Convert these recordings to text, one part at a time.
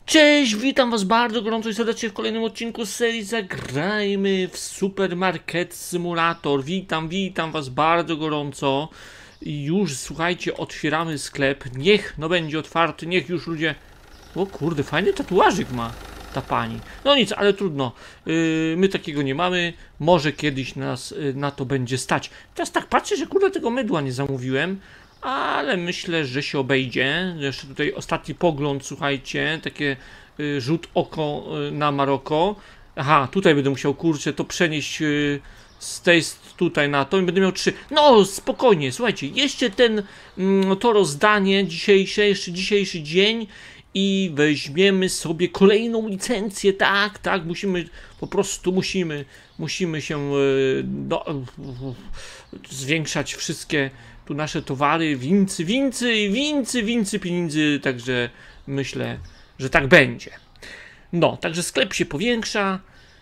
Cześć, witam was bardzo gorąco i serdecznie w kolejnym odcinku z serii Zagrajmy w Supermarket Simulator. Witam was bardzo gorąco. I już, słuchajcie, otwieramy sklep. Niech no będzie otwarty, niech już ludzie... O kurde, fajny tatuażyk ma ta pani. No nic, ale trudno. My takiego nie mamy. Może kiedyś nas na to będzie stać. Teraz tak patrzę, że kurde tego mydła nie zamówiłem. Ale myślę, że się obejdzie. Jeszcze tutaj ostatni pogląd, słuchajcie, takie rzut oko na Maroko. Aha, tutaj będę musiał, kurczę, to przenieść z tej tutaj na to i będę miał 3. No, spokojnie, słuchajcie, jeszcze to rozdanie jeszcze dzisiejszy dzień i weźmiemy sobie kolejną licencję, tak, po prostu musimy się zwiększać wszystkie tu nasze towary, wincy pieniędzy, także myślę, że tak będzie. No, także sklep się powiększa.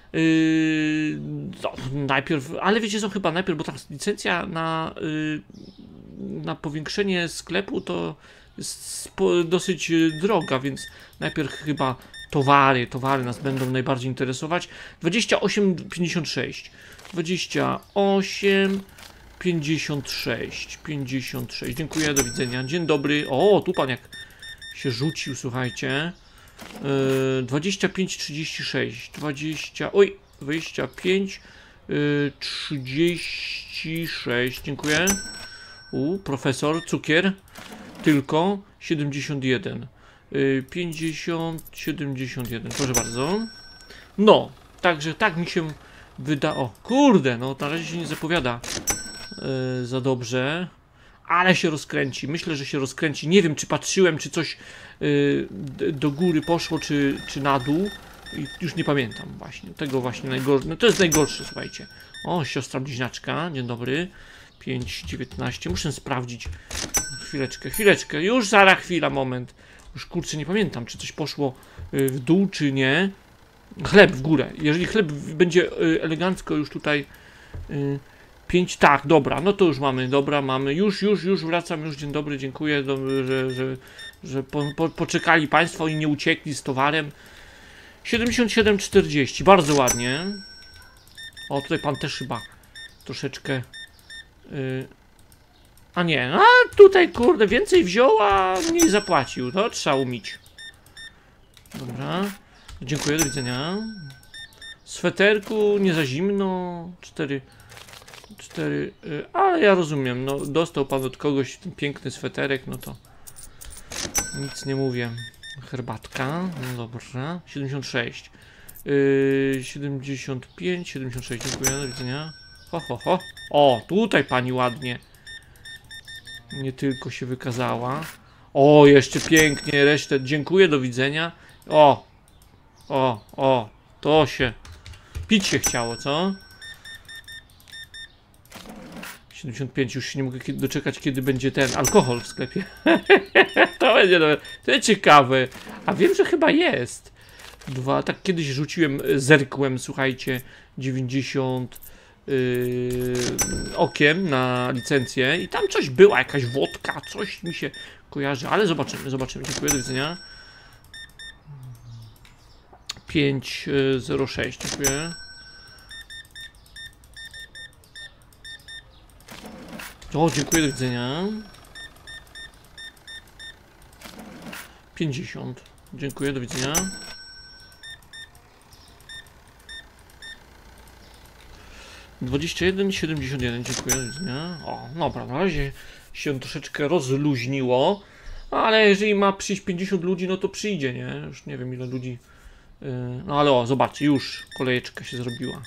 No, najpierw, ale wiecie co, chyba najpierw, bo ta licencja na powiększenie sklepu to jest dosyć droga, więc najpierw chyba towary nas będą najbardziej interesować. 28,56 56, dziękuję, do widzenia, dzień dobry. O, tu pan jak się rzucił, słuchajcie. 25,36 25 36, dziękuję. Profesor, cukier tylko 71 50 71, proszę bardzo. No, także tak mi się wyda. O kurde, no na razie się nie zapowiada za dobrze, ale się rozkręci. Myślę, że się rozkręci. Nie wiem, czy patrzyłem, czy coś do góry poszło, czy na dół. I już nie pamiętam właśnie. Tego właśnie najgorsze. No to jest najgorsze, słuchajcie. O, siostra bliźniaczka. Dzień dobry. 5,19. Muszę sprawdzić. Chwileczkę. Już zaraz, chwila, moment. Już kurczę, nie pamiętam, czy coś poszło w dół, czy nie. Chleb w górę. Jeżeli chleb będzie elegancko już tutaj 5, tak, dobra, no to już mamy, dobra, mamy, już wracam, już, dzień dobry, dziękuję, że poczekali państwo i nie uciekli z towarem. 77,40, bardzo ładnie. O, tutaj pan też chyba troszeczkę, a nie, a tutaj kurde, więcej wziął, a mniej zapłacił, to trzeba umieć. Dobra, dziękuję, do widzenia. Sweterku, nie za zimno, 4, ale ja rozumiem, no dostał pan od kogoś ten piękny sweterek, no to nic nie mówię. Herbatka, no dobrze, 76, 75, 76, dziękuję, do widzenia. Ho. O, tutaj pani ładnie nie tylko się wykazała. O, jeszcze pięknie, resztę, dziękuję, do widzenia. O, to się, pić się chciało, co? 75, już się nie mogę doczekać, kiedy będzie ten alkohol w sklepie. To będzie dobre. To jest ciekawe. A wiem, że chyba jest. Tak kiedyś rzuciłem, zerkłem, słuchajcie, 90 okiem na licencję i tam coś była, jakaś wodka, coś mi się kojarzy, ale zobaczymy. Dziękuję, do widzenia. 5,06, dziękuję. O, dziękuję, do widzenia. 50. Dziękuję, do widzenia. (21, 71). Dziękuję, do widzenia. O, dobra, na razie się troszeczkę rozluźniło, ale jeżeli ma przyjść 50 ludzi, no to przyjdzie, nie? Już nie wiem, ile ludzi. No ale o, zobaczcie, już kolejeczka się zrobiła.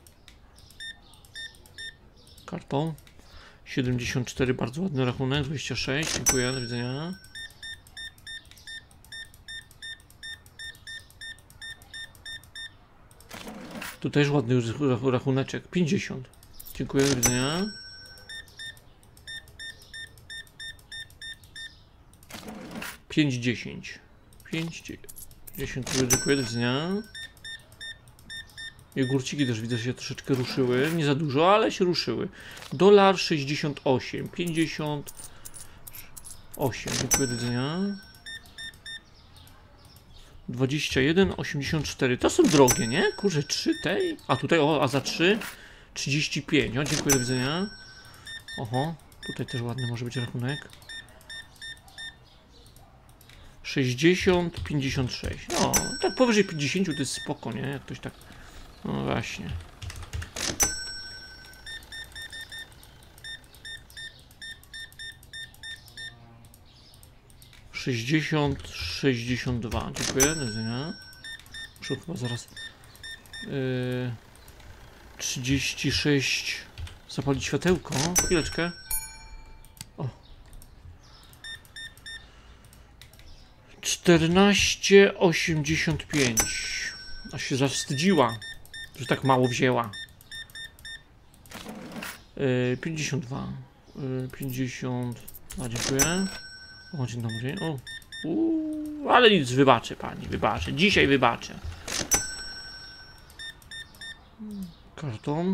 Karton. 74, bardzo ładny rachunek, 26, dziękuję, do widzenia. Tu też ładny rachuneczek, 50, dziękuję, do widzenia. Pięć, 10, dziękuję, do widzenia. Jogurciki też widzę, że się troszeczkę ruszyły. Nie za dużo, ale się ruszyły. $68, 58. Dziękuję, do widzenia. 21,84. To są drogie, nie? Kurczę, 3 tej. A tutaj, o, a za 3 35. O, dziękuję, do widzenia. Oho, tutaj też ładny może być rachunek. 60, 56. No, tak powyżej 50 to jest spoko, nie? Jak ktoś tak. No właśnie. Sześćdziesiąt, 62. Dziękuję, do widzenia. Muszę chyba zaraz 36 zapalić światełko. Chwileczkę. O. 14,85. Aż się zawstydziła, że tak mało wzięła. 52. 52. Dziękuję. O, dzień dobry. O. Ale nic, wybaczę pani, wybaczę. Dzisiaj wybaczę. Karton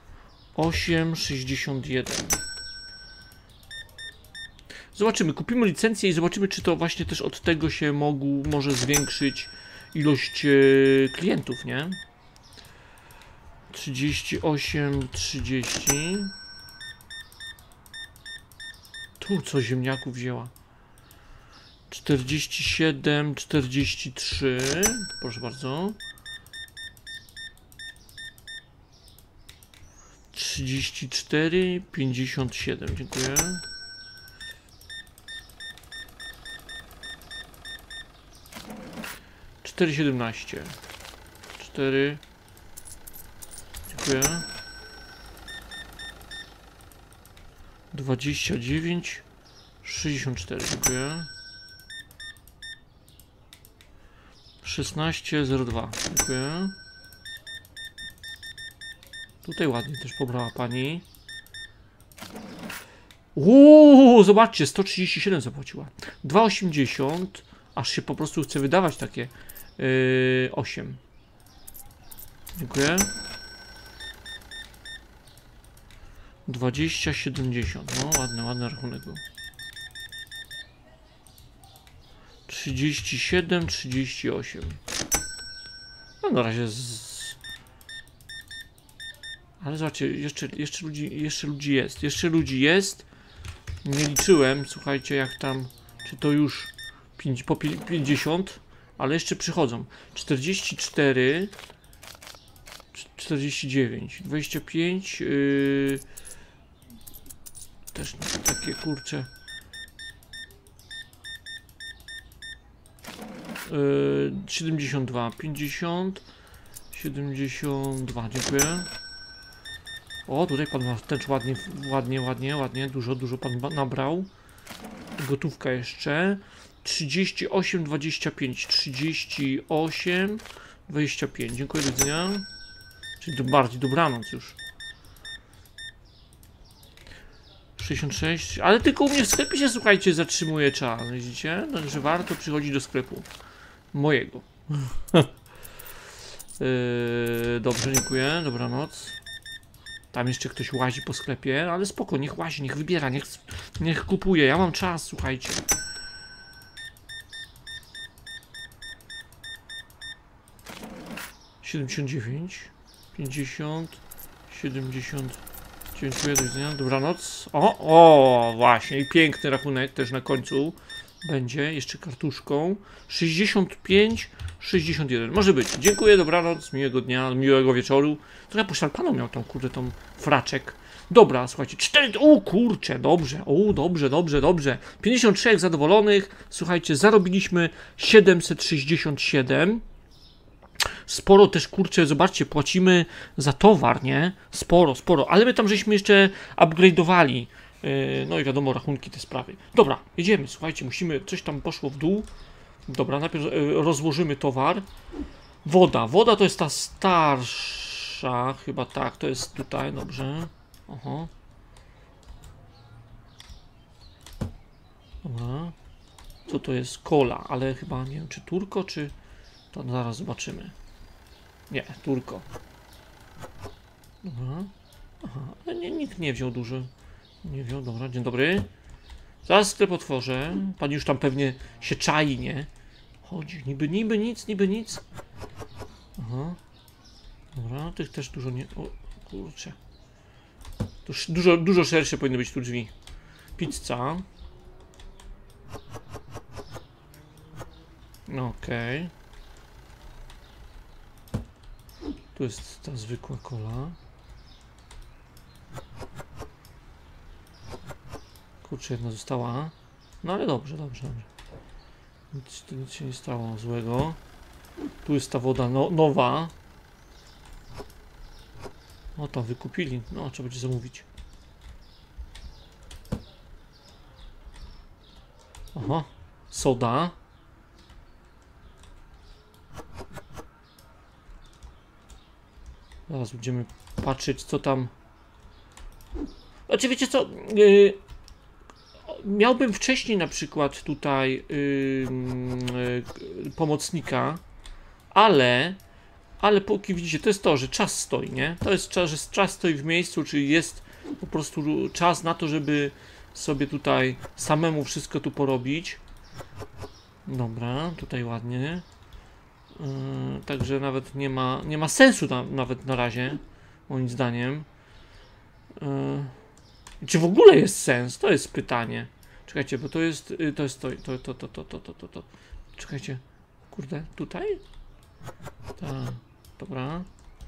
8,61. Zobaczymy, kupimy licencję i zobaczymy, czy to właśnie też od tego się może zwiększyć ilość klientów, nie? 38, 30. Tu co ziemniaków wzięła? 47, 43. Proszę bardzo. 34, 57. Dziękuję. Cztery 17. 4. Dziękuję. 29, 64. Dziękuję. 16,02. Dziękuję. Tutaj ładnie też pobrała pani. Zobaczcie, 137 zapłaciła. 2,80. Aż się po prostu chce wydawać takie 8. Dziękuję. 20,70. No, ładny rachunek był. 37, 38. No na razie ale zobaczcie, jeszcze ludzi jest. Nie liczyłem, słuchajcie, jak tam, czy to już po 50, ale jeszcze przychodzą. 44, 49, 25, też takie kurcze. 72, 50, 72, dziękuję. O, tutaj pan ma też ładnie, dużo pan nabrał. Gotówka jeszcze. 38, 25, 38, 25. Dziękuję, do widzenia. Czyli to bardziej dobranoc już. 66, ale tylko u mnie w sklepie się, słuchajcie, zatrzymuje czas, widzicie? Także warto przychodzić do sklepu mojego. Dobrze, dziękuję, dobranoc. Tam jeszcze ktoś łazi po sklepie, ale spoko, niech łazi, niech wybiera, niech kupuje, ja mam czas, słuchajcie. $79, 50, 70. Dziękuję, do widzenia, dobranoc. O, właśnie, i piękny rachunek też na końcu będzie, jeszcze kartuszką. 65, 61, może być. Dziękuję, dobranoc, miłego dnia, miłego wieczoru. To ja poszarpaną miał tą, kurde, tą fraczek. Dobra, słuchajcie, 4, kurczę, dobrze, dobrze. 53 zadowolonych, słuchajcie, zarobiliśmy 767. Sporo też, kurczę, zobaczcie, płacimy za towar, nie? Sporo, ale my tam żeśmy jeszcze upgrade'owali. No i wiadomo, rachunki, te sprawy. Dobra, jedziemy, słuchajcie, coś tam poszło w dół. Dobra, najpierw rozłożymy towar. Woda to jest ta starsza, chyba tak, to jest tutaj, dobrze. Oho. Dobra. Co to jest? Cola, ale chyba nie wiem, czy Turko, czy... To zaraz zobaczymy. Nie, Turko. Dobra. Aha, ale nikt nie wziął duży. Nie wziął, dobra, dzień dobry. Zaraz sklep otworzę. Pan już tam pewnie się czai, nie? chodzi? Niby nic. Aha. Dobra, tych też dużo nie... O, kurczę. To dużo szersze powinny być tu drzwi. Pizza. Okej. Tu jest ta zwykła cola. Kurczę, jedna została. No ale dobrze. Nic się nie stało złego. Tu jest ta woda nowa. O, tam wykupili. No, trzeba będzie zamówić. Aha, soda. Zaraz będziemy patrzeć, co tam. Znaczy, wiecie co? Miałbym wcześniej na przykład tutaj pomocnika, ale póki widzicie, to jest to, że czas stoi, nie? To jest czas, że czas stoi w miejscu, czyli jest po prostu czas na to, żeby sobie tutaj samemu wszystko tu porobić. Dobra, tutaj ładnie. Także nawet nie ma sensu nawet na razie, moim zdaniem. Czy w ogóle jest sens? To jest pytanie. Czekajcie, bo to jest to. Czekajcie. Kurde, tutaj? Tak, dobra.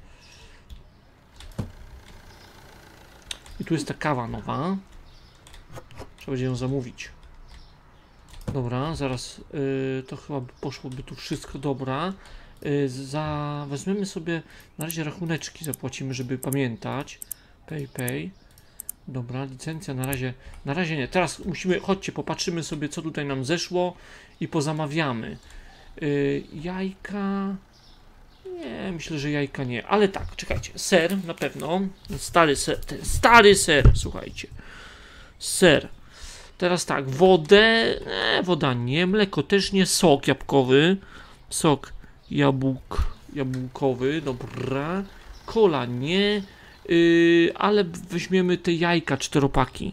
I tu jest ta kawa nowa. Trzeba będzie ją zamówić. Dobra, zaraz to chyba poszłoby tu wszystko. Dobra. Weźmiemy sobie na razie rachuneczki, zapłacimy, żeby pamiętać. Pay. Dobra, licencja na razie nie. Teraz musimy, chodźcie, popatrzymy sobie, co tutaj nam zeszło i pozamawiamy. Jajka... Nie, myślę, że jajka nie. Ale tak, czekajcie. Ser na pewno. Stary ser, słuchajcie. Ser. Teraz tak, wodę... woda nie, mleko też nie, sok jabłkowy. Sok jabłkowy, dobra. Kola nie. Ale weźmiemy te jajka czteropaki.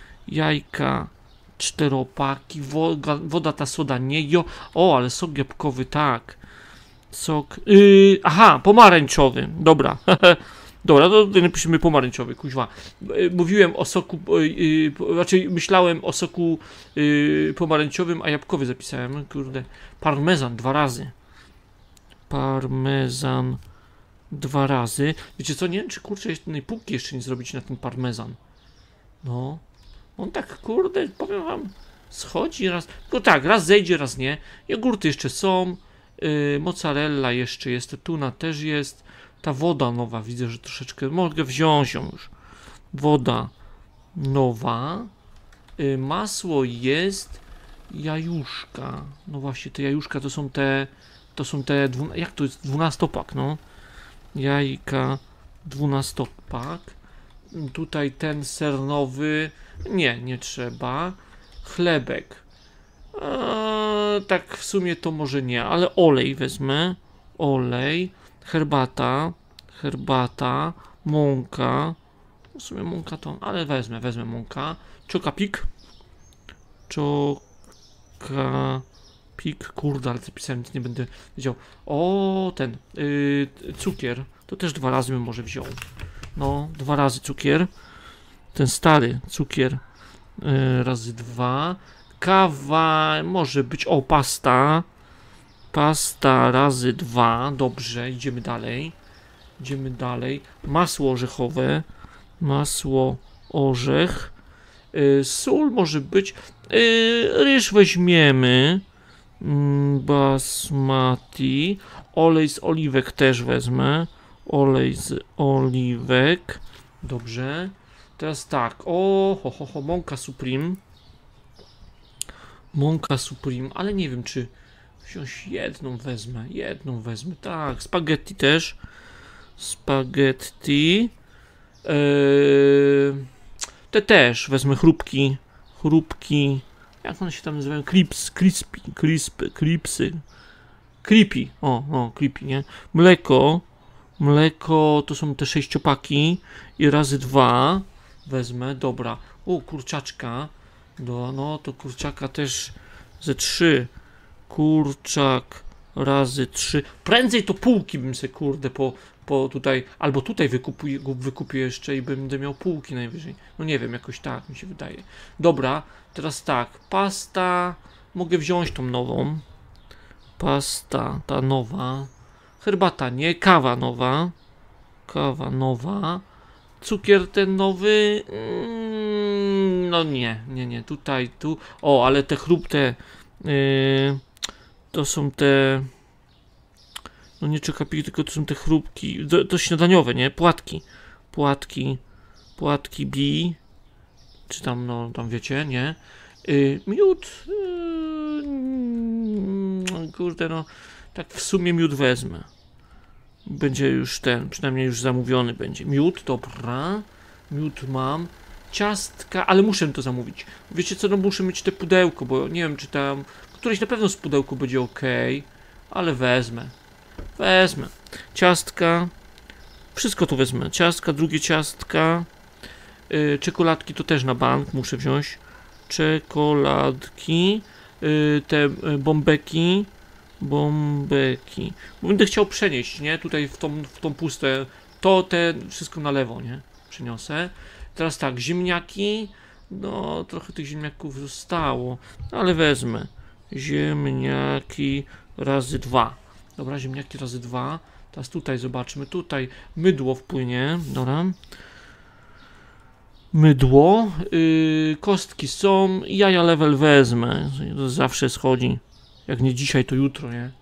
Woda ta soda nie. O, ale sok jabłkowy, tak. Sok. Aha, pomarańczowy. Dobra. Dobra, to napiszemy pomarańczowy, kuźwa. Mówiłem o soku, raczej myślałem o soku pomarańczowym, a jabłkowy zapisałem. Kurde. Parmezan 2 razy. Parmezan 2 razy. Wiecie co, nie wiem, czy kurczę jednej półki jeszcze nie zrobić na ten parmezan. No. On tak, kurde, powiem wam, schodzi raz. No tak, raz zejdzie, raz nie. Jogurty jeszcze są. Mozzarella jeszcze jest. Tuna też jest. Ta woda nowa, widzę, że troszeczkę. Mogę wziąć ją już. Woda nowa. Masło jest. Jajuszka. No właśnie, te jajuszka to są te. Jak to jest? 12-pak, no. Jajka 12-pak. Tutaj ten ser nowy. Nie trzeba. Chlebek. Tak w sumie to może nie, ale olej wezmę. Olej. Herbata. Mąka. W sumie mąka to, ale wezmę mąka. Czokapik. Kurde, ale zapisałem, nic nie będę wiedział. O, ten cukier. To też 2 razy bym może wziął. No, 2 razy cukier. Ten stary cukier. Razy 2. Kawa może być. O, pasta. Pasta razy 2. Dobrze, idziemy dalej. Masło orzechowe. Masło orzech. Sól może być. Ryż weźmiemy. Basmati. Olej z oliwek też wezmę. Olej z oliwek. Dobrze. Teraz tak. Mąka Supreme. Ale nie wiem, czy wziąć jedną wezmę. Tak. Spaghetti też. Te też wezmę chrupki. Jak one się tam nazywają? Creepy. Creepy, nie? Mleko to są te 6-paki i razy 2 wezmę, dobra. Kurczaczka. No to kurczaka też ze 3 Kurczak razy 3. Prędzej to półki bym se, kurde, po tutaj, albo tutaj wykupię jeszcze i będę miał półki najwyżej. No nie wiem, jakoś tak mi się wydaje. Dobra, teraz tak, pasta, mogę wziąć tą nową. Pasta, ta nowa. Herbata nie, kawa nowa. Kawa nowa. Cukier ten nowy. No nie, tutaj, tu. O, ale te to są te. No nie czekapiki, tylko to są te chrupki. To śniadaniowe, nie? Płatki B. Czy tam, no, tam wiecie, nie? Miód. Kurde, no. Tak w sumie miód wezmę. Będzie już przynajmniej już zamówiony będzie. Miód, dobra. Miód mam. Ciastka, ale muszę to zamówić. Wiecie co, no muszę mieć te pudełko, bo nie wiem, czy tam... Któreś na pewno z pudełku będzie ok, ale wezmę. Ciastka. Wszystko tu wezmę. Ciastka, drugie ciastka. Czekoladki to też na bank muszę wziąć. Czekoladki. Te bombeki. Bo będę chciał przenieść, nie? Tutaj w tą pustę. Wszystko na lewo, nie? Przeniosę. Teraz tak, ziemniaki. No, trochę tych ziemniaków zostało. Ale wezmę. Ziemniaki razy 2. Dobra, ziemniaki razy 2. Teraz tutaj zobaczmy. Tutaj mydło wpłynie. Dobra. Mydło. Kostki są. Jaja level wezmę. To zawsze schodzi. Jak nie dzisiaj, to jutro, nie?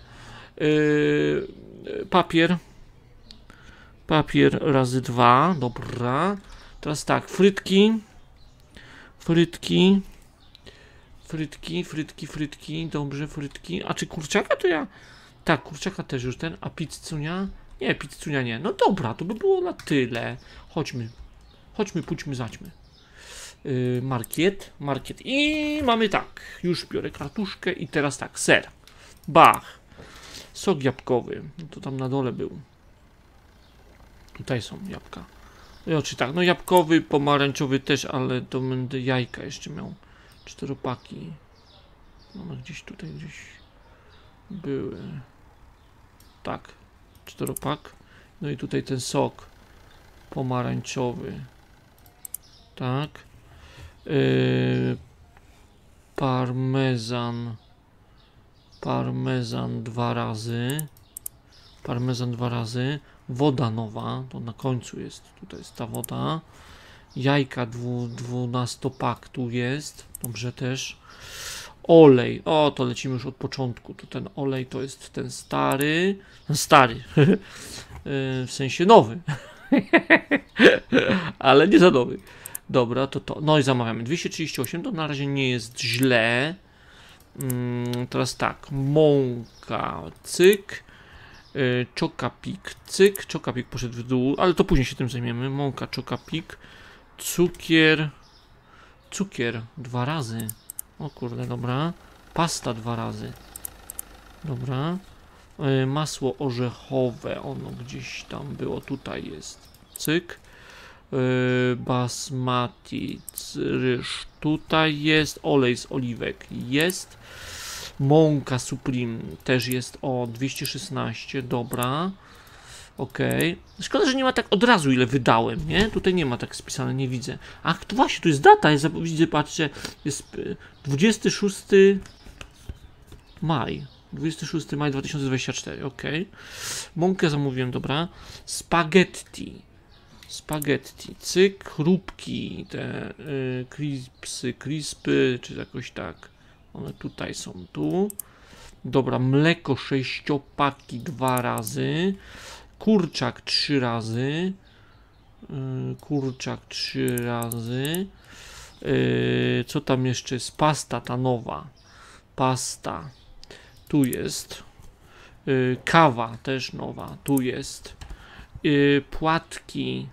Papier. Papier razy 2. Dobra. Teraz tak, frytki. Dobrze, frytki. A czy kurczaka to ja... Tak, kurczaka też już ten. A pizzunia? Nie, pizzunia nie. No dobra, to by było na tyle. Chodźmy, pójdźmy, zaćmy. Market. I mamy tak. Już biorę kartuszkę i teraz tak. Ser. Bach. Sok jabłkowy. No to tam na dole był. Tutaj są jabłka. No czy tak, no jabłkowy, pomarańczowy też, ale to będę jajka jeszcze miał. 4-paki. No gdzieś tutaj były. Tak. 4-pak. No i tutaj ten sok pomarańczowy. Tak. Parmezan 2 razy. Woda nowa, to na końcu jest. Tutaj jest ta woda. Jajka 12-pak tu jest. Dobrze też. Olej. O, to lecimy już od początku. Tu ten olej to jest ten stary. W sensie nowy. Ale nie za nowy. Dobra, to. No i zamawiamy. 238, to na razie nie jest źle. Teraz tak. Mąka, cyk. Czokapik, cyk. Czokapik poszedł w dół, ale to później się tym zajmiemy. Mąka, czokapik. Cukier 2 razy. O kurde, dobra. Pasta 2 razy. Dobra. Masło orzechowe. Ono gdzieś tam było. Tutaj jest. Cyk. Basmati ryż. Tutaj jest. Olej z oliwek. Jest. Mąka Supreme też jest o 216. Dobra. Ok. Szkoda, że nie ma tak od razu ile wydałem, nie? Tutaj nie ma tak spisane, nie widzę. Ach, to właśnie, tu jest data, widzę, patrzcie, jest 26 maj. 26 maj 2024, ok. Mąkę zamówiłem, dobra. Spaghetti, cyk, chrupki, te crispy, czy jakoś tak. One tutaj są, tu. Dobra, mleko 6-paki 2 razy. Kurczak 3 razy. Co tam jeszcze jest? Pasta ta nowa. Pasta. Tu jest. Kawa też nowa. Tu jest. Płatki.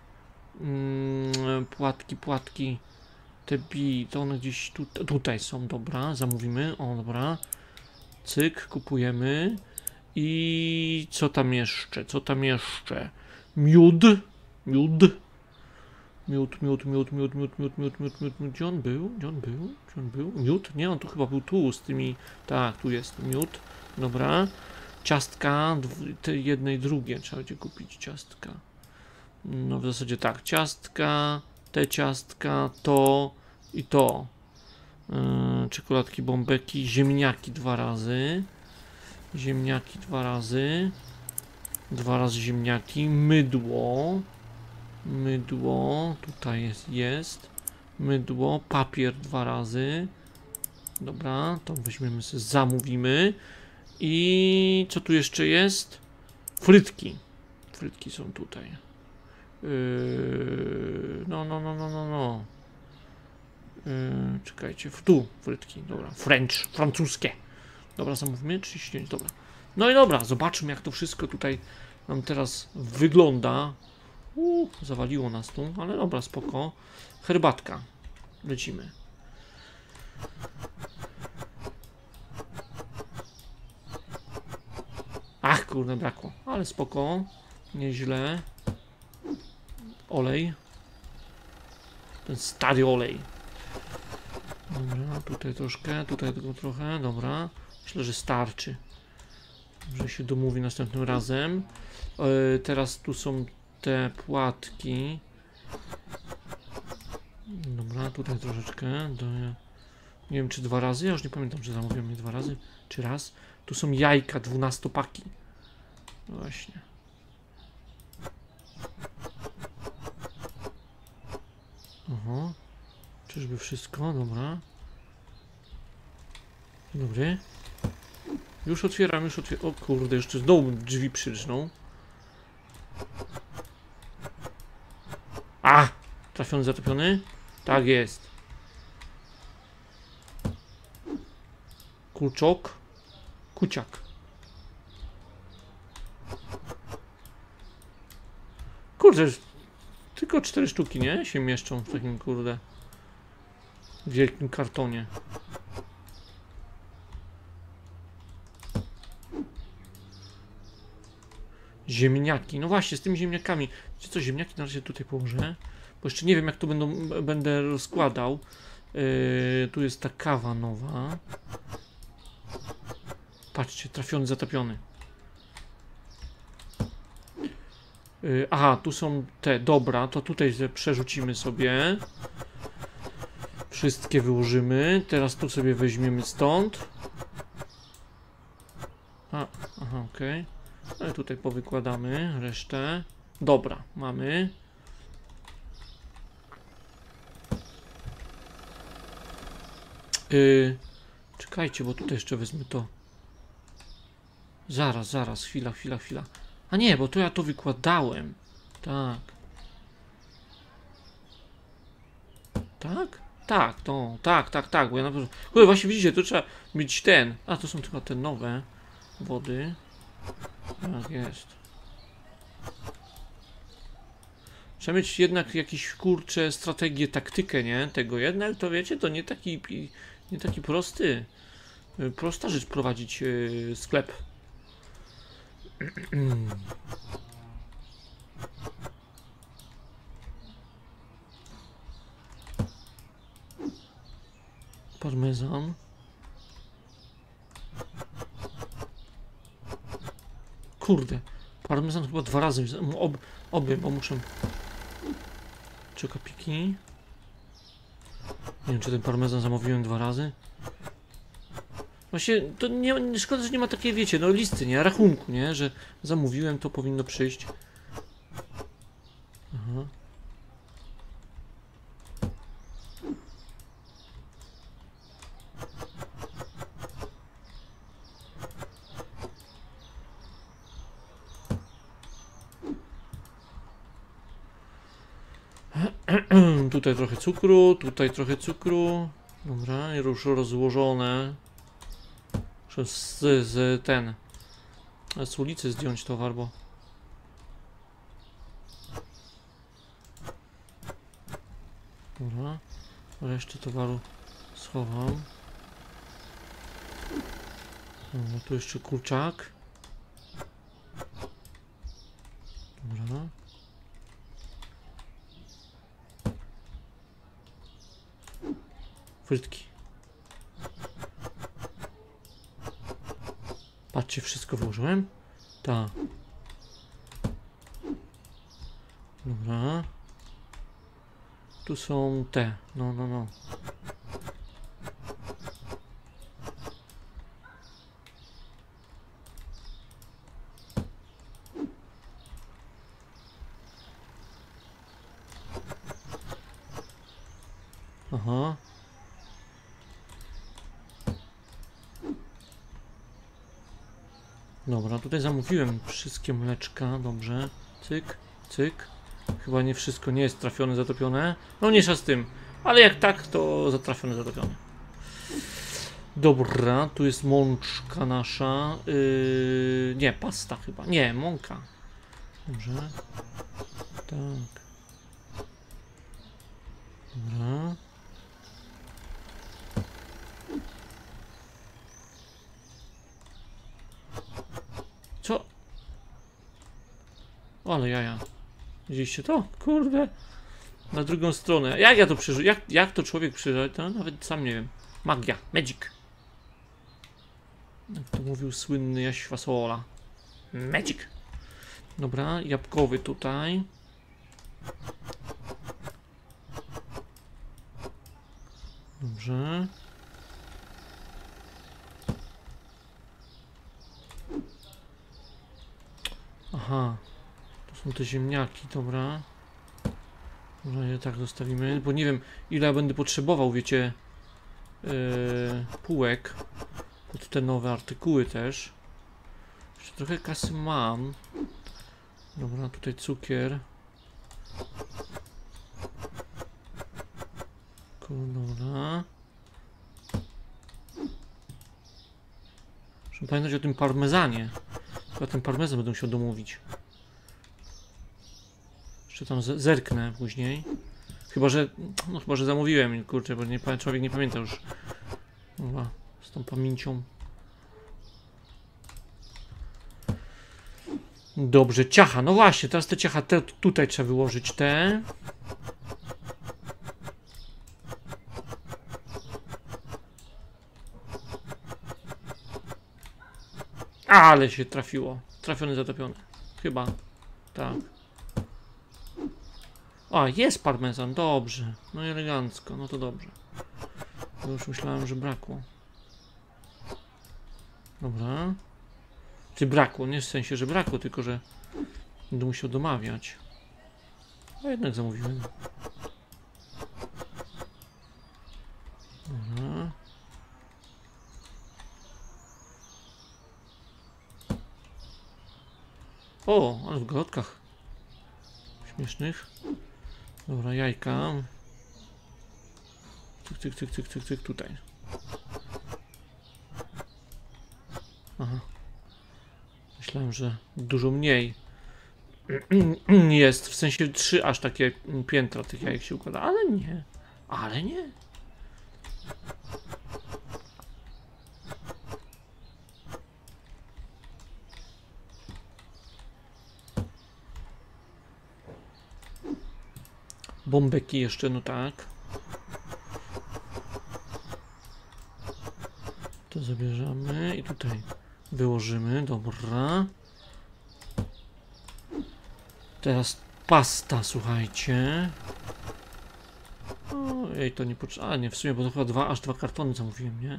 Płatki. To one gdzieś tutaj są. Dobra, zamówimy. O, dobra. Cyk, kupujemy. I co tam jeszcze? Miód. Miód. Gdzie on był? Gdzie on był? Gdzie on był? Miód? Nie, on tu chyba był tu z tymi... Tak, tu jest miód. Dobra. Ciastka, te jedne i drugie. Trzeba będzie kupić ciastka. No w zasadzie tak. Ciastka, te ciastka, to i to. Czekoladki, bombeki, ziemniaki 2 razy. Ziemniaki 2 razy. 2 razy ziemniaki. Mydło. Mydło. Tutaj jest. Mydło. Papier 2 razy. Dobra, to weźmiemy sobie, zamówimy. I co tu jeszcze jest? Frytki. Frytki są tutaj. No. Czekajcie, tu frytki, dobra. Francuskie. Dobra, zamówimy 39, dobra. No i dobra, zobaczmy jak to wszystko tutaj nam teraz wygląda. Zawaliło nas tu, ale dobra, spoko. Herbatka. Lecimy. Ach, kurde, brakło. Ale spoko. Nieźle. Olej. Ten stary olej. Dobra, tutaj troszkę, tutaj tylko trochę, dobra. Myślę, że starczy. Że się domówi następnym razem. Teraz tu są te płatki. Dobra, tutaj troszeczkę. Nie wiem, czy 2 razy. Ja już nie pamiętam, czy zamówiłem je 2 razy, czy raz. Tu są jajka 12-paki. No właśnie. Aha. Czyżby wszystko? Dobra. Dzień dobry. Już otwieram. O kurde, jeszcze znowu drzwi przyrżną. A! Trafiony, zatopiony? Tak jest. Kurczok. Kuciak. Kurde, tylko 4 sztuki, nie? Się mieszczą w takim, kurde, wielkim kartonie. Ziemniaki. No właśnie, z tymi ziemniakami. Wiecie co, ziemniaki na razie tutaj położę. Bo jeszcze nie wiem, jak to będę rozkładał. Tu jest ta kawa nowa. Patrzcie, trafiony, zatopiony. Aha, tu są te. Dobra, to tutaj przerzucimy sobie. Wszystkie wyłożymy. Teraz tu sobie weźmiemy stąd. Aha, okej. No i tutaj powykładamy resztę. Dobra, mamy. Czekajcie, bo tutaj jeszcze wezmę to. Zaraz, chwila. A nie, bo to ja to wykładałem. Tak. Tak? Tak, to, tak, bo ja na pewno... Kurde, właśnie widzicie, to trzeba mieć ten. A, to są tylko te nowe wody. Tak jest. Trzeba mieć jednak jakieś, kurcze, strategię, taktykę, nie? Tego jednak, to wiecie, to nie taki prosty. Prosta rzecz prowadzić sklep. Parmezan. Kurde, parmezan chyba 2 razy. Obie, bo muszę. Czekopiki. Nie wiem, czy ten parmezan zamówiłem 2 razy. Właśnie, to nie szkoda, że nie ma takiej, wiecie, no listy, nie? Rachunku, nie? Że zamówiłem, to powinno przyjść. Aha. Tutaj trochę cukru, tutaj trochę cukru. Dobra, już rozłożone. Muszę z ulicy zdjąć towar, bo... Dobra, resztę towaru schowam. Dobra, tu jeszcze kurczak. Dobra. Frytki. Patrzcie, wszystko włożyłem? Tak. Dobra. Tu są te. No. Aha. Dobra, tutaj zamówiłem wszystkie mleczka, dobrze. Cyk, cyk. Chyba nie wszystko nie jest trafione, zatopione. No mniejsza z tym, ale jak tak, to zatrafione, zatopione. Dobra, tu jest mączka nasza. Nie, pasta chyba. Nie, mąka. Dobrze. Tak. Dobra. Co? Ale jaja. Widzieliście to? Kurde. Na drugą stronę. Jak ja to przeżył? Jak to człowiek przeżył? To nawet sam nie wiem. Magia. Magic. Jak to mówił słynny Jaś Fasola. Magic. Dobra, jabłkowy tutaj. Dobrze. Aha. To są te ziemniaki, dobra. Może je tak zostawimy, bo nie wiem ile ja będę potrzebował, wiecie, półek pod te nowe artykuły też. Jeszcze trochę kasy mam. Dobra, tutaj cukier. Dobra. Muszę pamiętać o tym parmezanie. Chyba ten parmezan będę musiał domówić. Jeszcze tam zerknę później. Chyba, że zamówiłem, kurczę, bo człowiek nie pamięta już. Chyba z tą pamięcią. Dobrze, ciacha. No właśnie, teraz te ciacha tutaj trzeba wyłożyć te. Ale się trafiło. Trafiony, zatopiony. Chyba. Tak. A, jest parmezan, dobrze. No i elegancko, no to dobrze. Bo już myślałem, że brakło. Dobra. Czy brakło? Nie w sensie, że brakło, tylko że będę musiał domawiać. A jednak zamówiłem. Dobra. O, ale w galotkach śmiesznych. Dobra, jajka. Cyk, tutaj. Aha. Myślałem, że dużo mniej jest, w sensie 3 aż takie piętra tych jajek się układa, ale nie. Ale nie. Bombeki jeszcze, no tak. To zabierzemy i tutaj wyłożymy, dobra. Teraz pasta, słuchajcie. Ojej, to nie potrzeba. A nie, w sumie, bo to chyba aż dwa kartony zamówiłem, nie?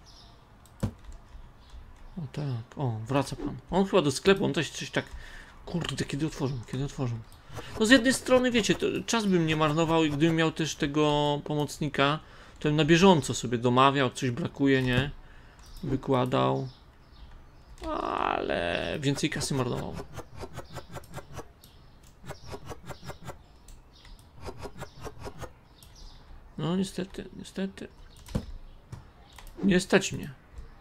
O tak, o, wraca pan. On chyba do sklepu, on coś tak. Kurde, kiedy otworzą, kiedy otworzą. No z jednej strony, wiecie, czas bym nie marnował i gdybym miał też tego pomocnika, to bym na bieżąco sobie domawiał, coś brakuje, nie? Wykładał. Ale więcej kasy marnował. No niestety, niestety. Nie stać mnie.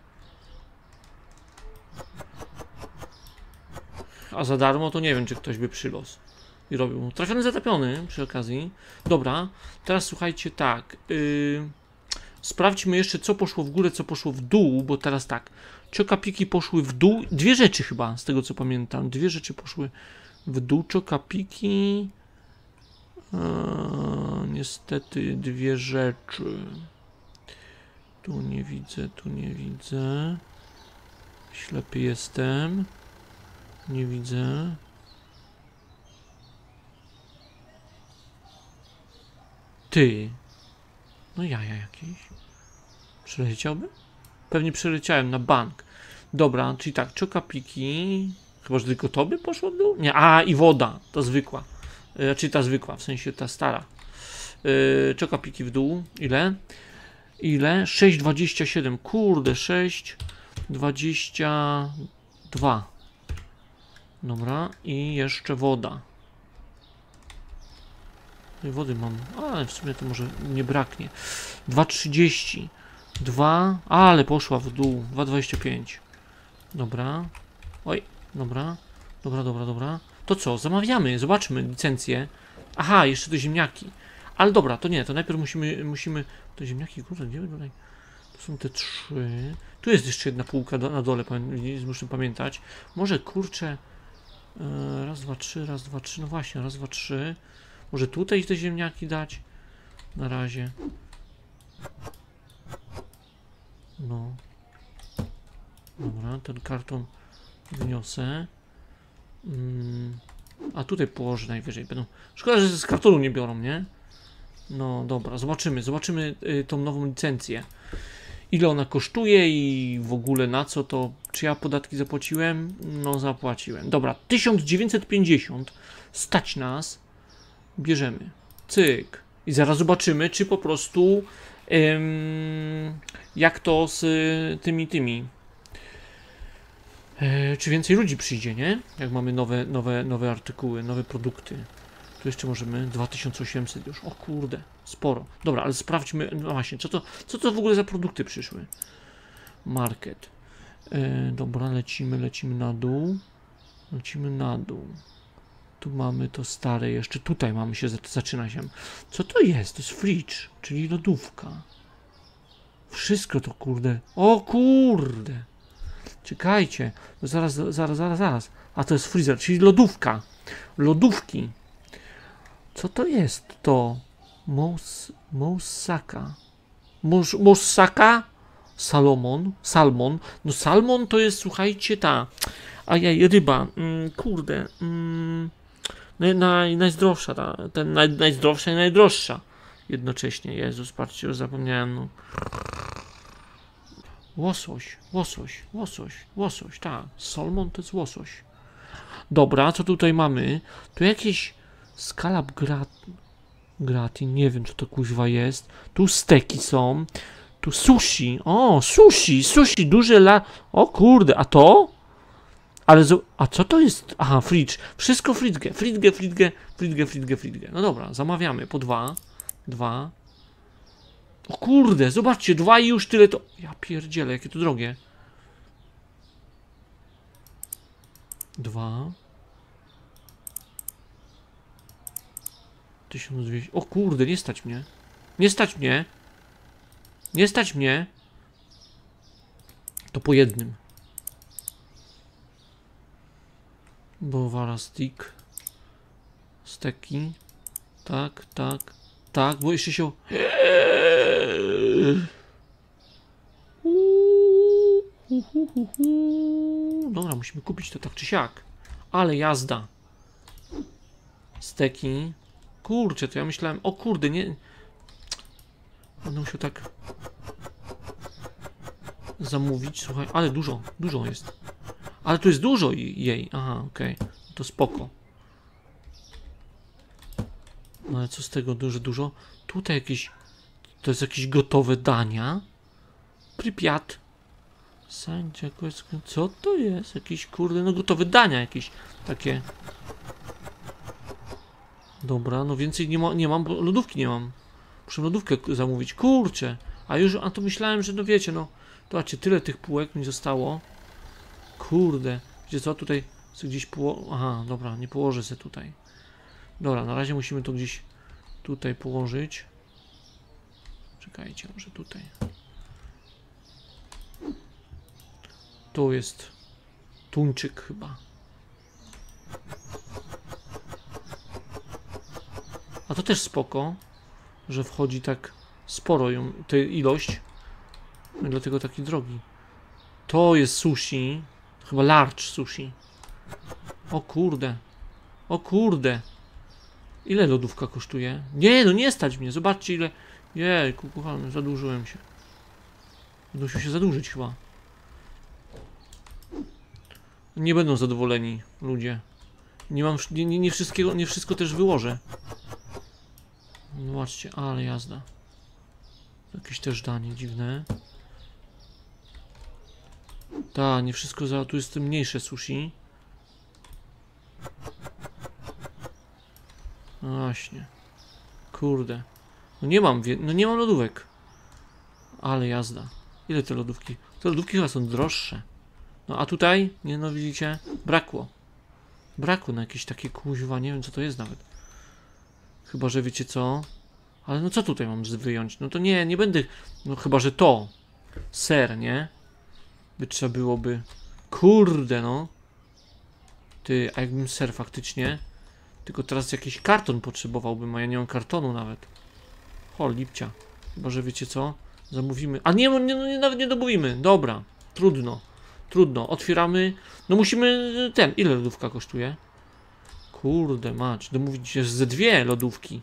A za darmo to nie wiem, czy ktoś by przylosł i robił. Trafiony, zatapiony przy okazji. Dobra, teraz słuchajcie, tak. Sprawdźmy jeszcze, co poszło w górę, co poszło w dół, bo teraz tak. Czokapiki poszły w dół. Dwie rzeczy chyba, z tego co pamiętam. Dwie rzeczy poszły w dół. Czokapiki. Niestety dwie rzeczy. Tu nie widzę, tu nie widzę. Ślepy jestem. Nie widzę. Ty. No jaja jakieś. Przeleciałbym? Pewnie przeleciałem na bank. Dobra, czyli tak, czokapiki. Chyba, że tylko to by poszło w dół? Nie, a i woda, ta zwykła. Znaczy ta zwykła, w sensie ta stara. Czokapiki w dół. Ile? Ile? 6,27. Kurde, 6,22. Dobra, i jeszcze woda. Tej wody mam, ale w sumie to może nie braknie. 2,30. 2, ale poszła w dół. 2,25. Dobra. Oj, dobra. Dobra. To co? Zamawiamy, zobaczmy licencję. Aha, jeszcze te ziemniaki. Ale dobra, to nie, to najpierw musimy... Te ziemniaki, kurde, gdzie tutaj? To są te 3. Tu jest jeszcze jedna półka na dole, muszę pamiętać. Może, kurczę... Raz, dwa, trzy, raz, dwa, trzy. No właśnie, raz, dwa, trzy. Może tutaj te ziemniaki dać? Na razie. No. Dobra, ten karton wyniosę. A tutaj położę najwyżej. Będą... Szkoda, że z kartonu nie biorą, nie? No dobra, zobaczymy tą nową licencję. Ile ona kosztuje i w ogóle na co to, czy ja podatki zapłaciłem? No zapłaciłem. Dobra, 1950, stać nas, bierzemy, cyk. I zaraz zobaczymy, czy po prostu, jak to z tymi, czy więcej ludzi przyjdzie, nie? Jak mamy nowe artykuły, nowe produkty. Tu jeszcze możemy 2800 już. O kurde, sporo. Dobra, ale sprawdźmy. No właśnie, co to w ogóle za produkty przyszły? Market. Dobra, lecimy na dół. Lecimy na dół. Tu mamy to stare jeszcze. Tutaj mamy się, zaczyna się. Co to jest? To jest fridge, czyli lodówka. Wszystko to kurde. O kurde. Czekajcie. Zaraz. A to jest freezer, czyli lodówka. Lodówki. Co to jest to? Moussaka. Moussaka? Salmon. No salmon to jest, słuchajcie, ta. Ajaj, ryba. Kurde. Najzdrowsza. Najzdrowsza i najdroższa. Jednocześnie. Jezus, patrzcie, już zapomniałem. No. Łosoś, tak. Salmon to jest łosoś. Dobra, co tutaj mamy? Tu jakieś scallop gratin, nie wiem co to kuźwa jest. Tu steki są. Tu sushi. O, sushi, duże O kurde, a to? Ale a co to jest? Aha, fridge. Wszystko fridge. No dobra, zamawiamy po 2. O kurde, zobaczcie, 2 i już tyle to... Ja pierdzielę, jakie to drogie. 2. 1200. O kurde, nie stać mnie. To po jednym. Bowara stick. Steki. Tak, bo jeszcze się... Dobra, musimy kupić to tak czy siak. Ale jazda. Steki. Kurczę, to ja myślałem, o kurde, nie... Będę musiał tak zamówić, słuchaj, ale dużo jest. Ale tu jest dużo jej, aha, okej, to spoko. No ale co z tego dużo? Tutaj jakieś, to jest jakieś gotowe dania. Pripyat. Co to jest? Jakieś, kurde, no gotowe dania jakieś, takie... Dobra, no więcej nie mam, bo lodówki nie mam. Muszę lodówkę zamówić. Kurczę. A to myślałem, że no wiecie, no. Zobaczcie, tyle tych półek mi zostało. Kurde. Wiecie co, tutaj sobie gdzieś Aha, dobra, nie położę sobie tutaj. Dobra, na razie musimy to gdzieś tutaj położyć. Czekajcie, może tutaj. Tu jest tuńczyk chyba. A to też spoko, że wchodzi tak sporo tę ilość. No i dlatego taki drogi. To jest sushi. Chyba large sushi. O kurde. O kurde. Ile lodówka kosztuje? Nie, no nie stać mnie. Zobaczcie ile... Jejku, kochany, zadłużyłem się. Muszę się zadłużyć chyba. Nie będą zadowoleni ludzie. Nie mam... Nie wszystkiego... Nie wszystko też wyłożę. Zobaczcie, ale jazda. Jakieś też danie dziwne. Tak, nie wszystko za... Tu jest mniejsze sushi. No właśnie. Kurde. No nie mam lodówek. Ale jazda. Ile te lodówki? Te lodówki chyba są droższe. No a tutaj, nie no widzicie, brakło. Brakło na jakieś takie kuźwa, nie wiem co to jest nawet. Chyba, że wiecie co? Ale no co tutaj mam wyjąć? No to nie będę... No chyba, że to. Ser, nie? By trzeba byłoby... Kurde no. Ty, a jakbym ser faktycznie... Tylko teraz jakiś karton potrzebowałbym, a ja nie mam kartonu nawet. O, lipcia. Chyba, że wiecie co? Zamówimy... A nie, nawet nie domówimy. Dobra. Trudno. Trudno. Otwieramy... No musimy... Ile lodówka kosztuje? Kurde mać. Domówić się ze dwie lodówki.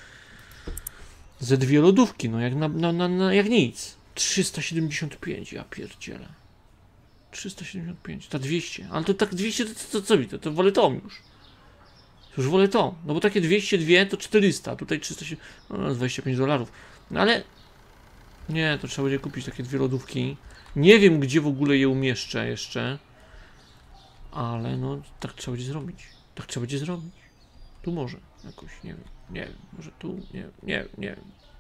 Ze dwie lodówki, no jak nic. 375, ja pierdzielę. 375, ta 200. Ale to tak 200 to co mi to wolę to już. Już wolę to. No bo takie 202 to 400. Tutaj 300, no, $25. No ale... Nie, to trzeba będzie kupić takie dwie lodówki. Nie wiem, gdzie w ogóle je umieszczę jeszcze. Ale no, tak trzeba będzie zrobić. Tak trzeba będzie zrobić. Tu może jakoś, nie wiem. Nie wiem, może tu, nie wiem.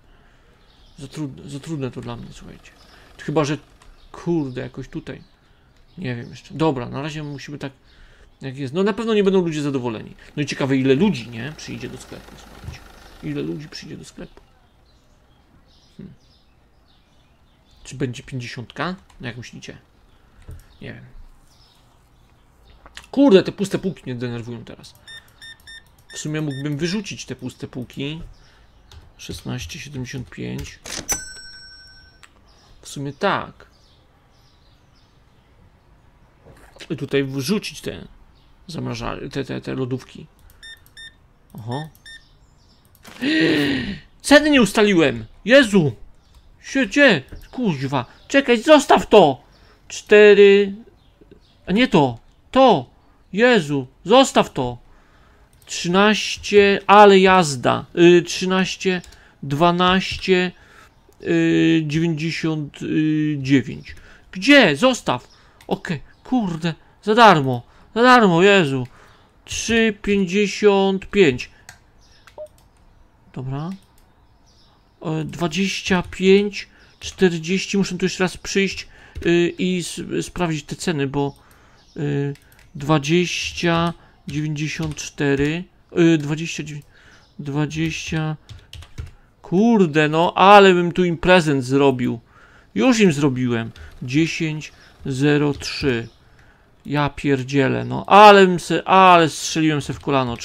Za trudne to dla mnie, słuchajcie. Chyba, że kurde, jakoś tutaj. Nie wiem jeszcze. Dobra, na razie musimy tak, jak jest. No na pewno nie będą ludzie zadowoleni. No i ciekawe, ile ludzi, nie? Przyjdzie do sklepu, słuchajcie. Ile ludzi przyjdzie do sklepu? Czy będzie 50? No jak myślicie? Nie wiem. Kurde, te puste półki mnie denerwują teraz. W sumie mógłbym wyrzucić te puste półki. 16,75. W sumie tak. I tutaj wrzucić te zamrażarki, te lodówki. Oho. Ceny nie ustaliłem! Jezu! Gdzie? Kuźwa! Czekaj, zostaw to! 4... A nie to! To! Jezu! Zostaw to! 13... Ale jazda! 13... 12... 99. Gdzie? Zostaw! Okej, kurde! Za darmo! Za darmo, Jezu! 3,55. Dobra. 25, 40, muszę tu jeszcze raz przyjść i sprawdzić te ceny, bo 20, 94, 20, kurde no, ale bym tu im prezent zrobił. Już im zrobiłem. 10,03. Ja pierdzielę, no, ale strzeliłem se w kolano.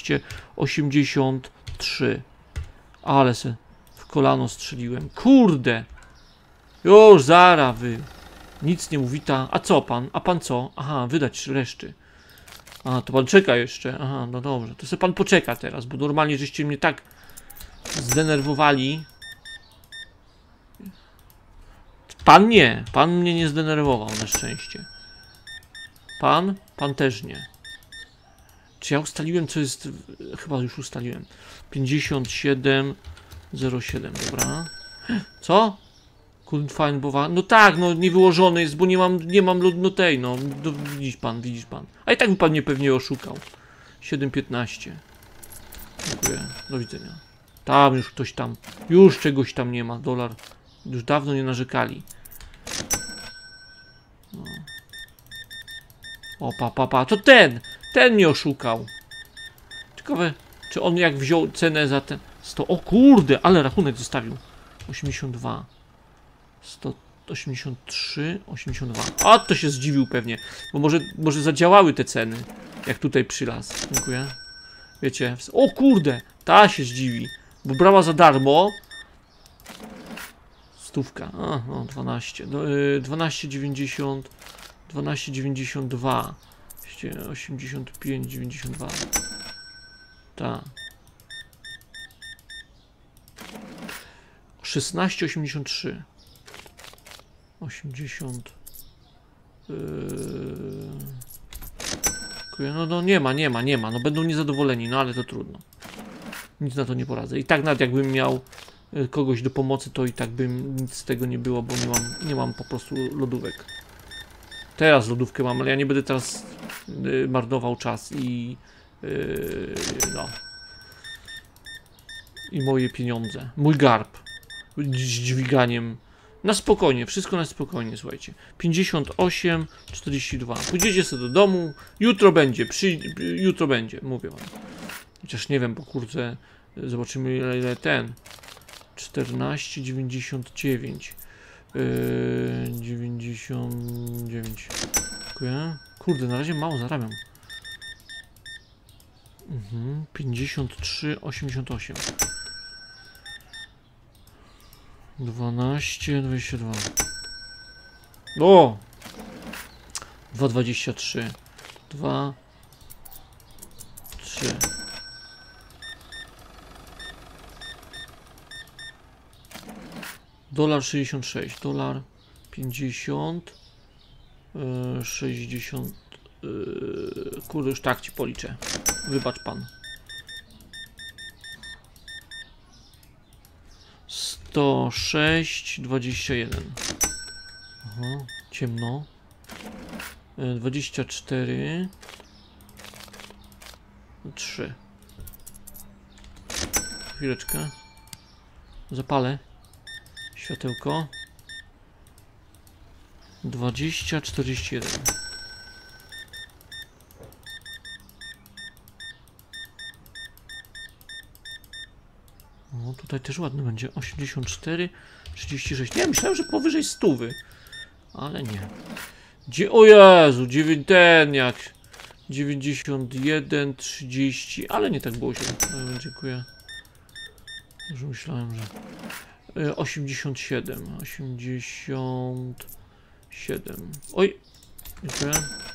13,83. Ale se w kolano strzeliłem. Kurde! Już, zara wy. Nic nie mówi ta. A co pan? A pan co? Aha, wydać reszty. A, to pan czeka jeszcze. Aha, no dobrze. To sobie pan poczeka teraz, bo normalnie żeście mnie tak zdenerwowali. Pan nie. Pan mnie nie zdenerwował, na szczęście. Pan? Pan też nie. Czy ja ustaliłem, co jest... Chyba już ustaliłem. 57,07, dobra. Co? Couldn't find bowa... No tak, no niewyłożony jest, bo nie mam no tej, no. Widzisz pan. A i tak by pan mnie pewnie oszukał. 7,15. Dziękuję. Do widzenia. Tam już ktoś tam. Już czegoś tam nie ma. Dolar. Już dawno nie narzekali. No. O, pa. To ten! Ten mnie oszukał. Ciekawe, czy on jak wziął cenę za ten... 100... O kurde, ale rachunek zostawił. 82. 183, 82. A to się zdziwił pewnie, bo może zadziałały te ceny, jak tutaj przylazł. Dziękuję. Wiecie, o kurde, ta się zdziwi, bo brała za darmo Stówka. A, no 12. 12,90. 12,92. 85,92. Tak. 16,83. 80. No nie ma. No będą niezadowoleni, no ale to trudno. Nic na to nie poradzę. I tak nawet jakbym miał kogoś do pomocy, to i tak bym nic z tego nie było, bo nie mam po prostu lodówek. Teraz lodówkę mam, ale ja nie będę teraz marnował czas i no. I moje pieniądze. Mój garb. Z dźwiganiem. Na spokojnie, wszystko na spokojnie, słuchajcie. 58,42. Pójdziecie sobie do domu, jutro będzie, jutro będzie, mówię wam. Chociaż nie wiem, bo kurczę, zobaczymy ile ten. 14,99. 99. Dziękuję. Kurde, na razie mało zarabiam. 53,88. 12,22. O! 2,23. 2, 3. Dolar 66. Dolar 50. 60. Kurde, już tak ci policzę. Wybacz pan. 106,21. Aha, ciemno. 24. 3. Chwileczkę. Zapalę światełko. 20,41. No tutaj też ładny będzie. 84,36. Nie, myślałem, że powyżej 100. Ale nie. O Jezu, ten jak 91,30. Ale nie tak było źle. Dziękuję. Już myślałem, że 87. 87. Oj. Dziękuję.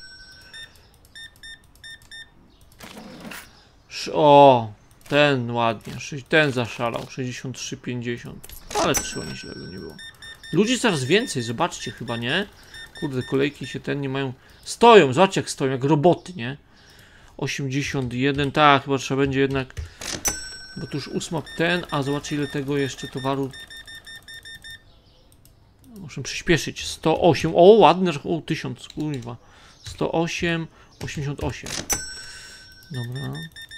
O! Ten ładnie, ten zaszalał, 63,50. Ale też chyba nieźle by nie było. Ludzi coraz więcej, zobaczcie, chyba nie? Kurde, kolejki się nie mają. Stoją, zobaczcie jak stoją, jak roboty, nie? 81, tak, chyba trzeba będzie jednak. Bo tu już 8 a zobaczcie ile tego jeszcze towaru. Muszę przyspieszyć. 108, o ładne, o 1000, kurwa. 108, 88. Dobra.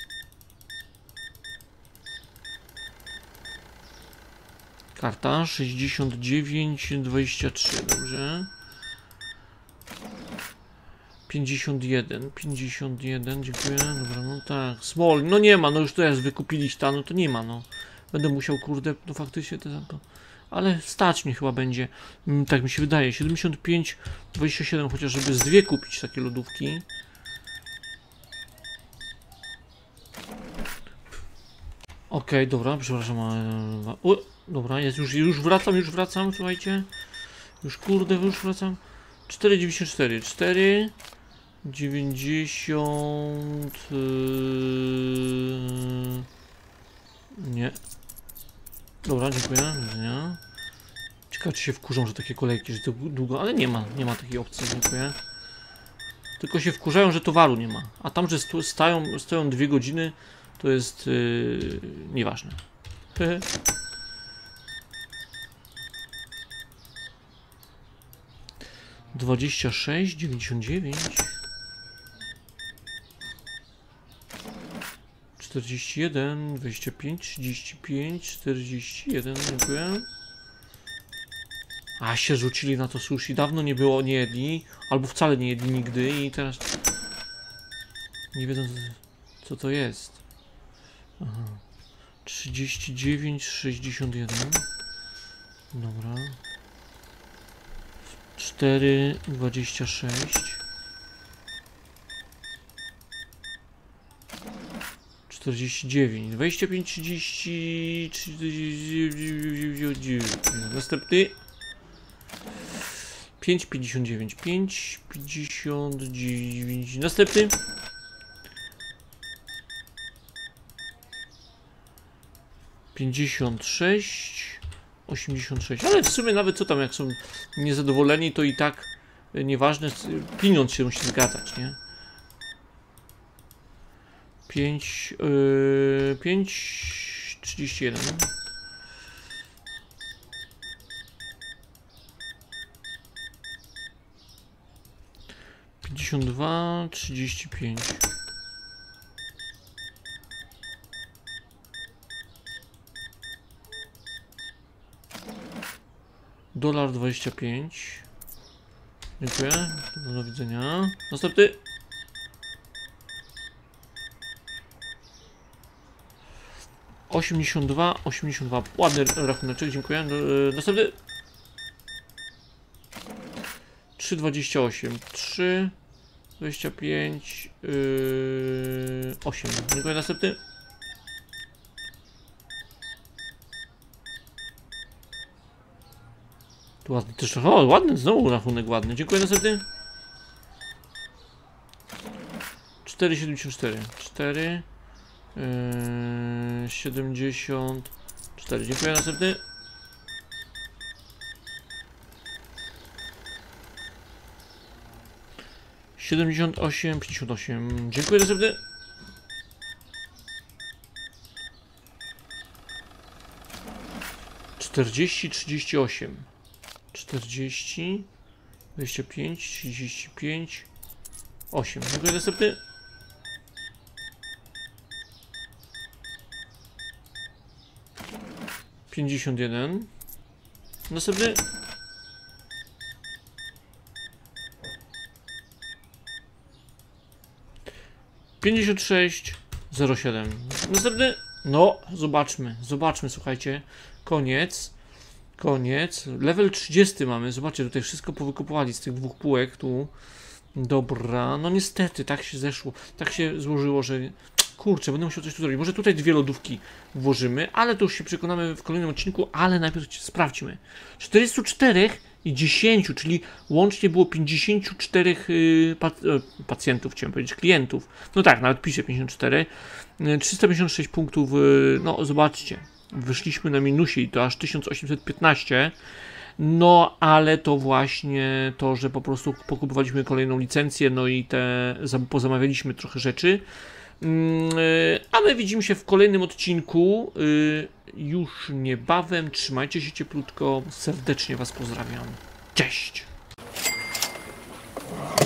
Karta 69,23, dobrze. 51, dziękuję, dobra, no tak. Small, no nie ma, no już teraz wykupiliście ta, no to nie ma, no. Będę musiał, kurde, no faktycznie to. Ale stać mnie chyba będzie, tak mi się wydaje, 75,27, chociaż żeby z dwie kupić takie lodówki. Okej, dobra, przepraszam, dobra, jest, już wracam, słuchajcie. Już kurde, już wracam. 4,94, 4,90. Nie. Dobra, dziękuję. Nie. Ciekawe, czy się wkurzą, że takie kolejki, że to długo, ale nie ma takiej opcji, dziękuję. Tylko się wkurzają, że towaru nie ma. A tam, że stoją 2 godziny, to jest nieważne. 26,99. 41, 25, 35, 41, dziękuję. A się rzucili na to sushi. Dawno nie było, nie jedli. Albo wcale nie jedli nigdy i teraz nie wiedzą co to jest. Aha. 39, 61. Dobra. 4, 26. 49, 25, 30, 40, następny 5,59, 5,59, następny 56, 86, ale w sumie nawet co tam, jak są niezadowoleni, to i tak nieważne, pieniądz się musi zgadzać, nie? 5, 31. $52, 35. $25. Dziękuję. Do widzenia. Następny. $82. Ładny rachuneczek, dziękuję. Następny. 3,28. 3,25. 8. Dziękuję. Następny. Tu ładny też. O, ładny, znowu rachunek ładny. Dziękuję. Następny. 4,74. 4. 74. Dziękuję. Następny. 78, 58. Dziękuję. Następny. 40, 38. 40, 25, 35, 8. Dziękuję. Następny. 51. Następny. 56, 07. Następny. No, zobaczmy, słuchajcie. Koniec. Level 30 mamy. Zobaczcie, tutaj wszystko powykupowali z tych dwóch półek tu. Dobra, no niestety, tak się zeszło. Tak się złożyło, że... Kurczę, będę musiał coś tu zrobić. Może tutaj dwie lodówki włożymy, ale to już się przekonamy w kolejnym odcinku, ale najpierw sprawdźmy. 44 i 10, czyli łącznie było 54 pacjentów, chciałem powiedzieć, klientów. No tak, nawet piszę 54. 356 punktów, no zobaczcie, wyszliśmy na minusie i to aż 1815. No, ale to właśnie to, że po prostu pokupowaliśmy kolejną licencję, no i pozamawialiśmy trochę rzeczy. A my widzimy się w kolejnym odcinku już niebawem. Trzymajcie się cieplutko. Serdecznie Was pozdrawiam. Cześć!